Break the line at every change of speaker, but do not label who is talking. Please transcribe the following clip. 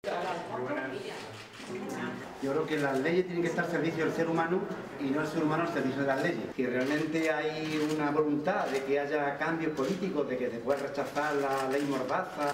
Yo creo que las leyes tienen que estar al servicio del ser humano y no el ser humano al servicio de las leyes. Que realmente hay una voluntad de que haya cambios políticos, de que se pueda rechazar la ley Mordaza.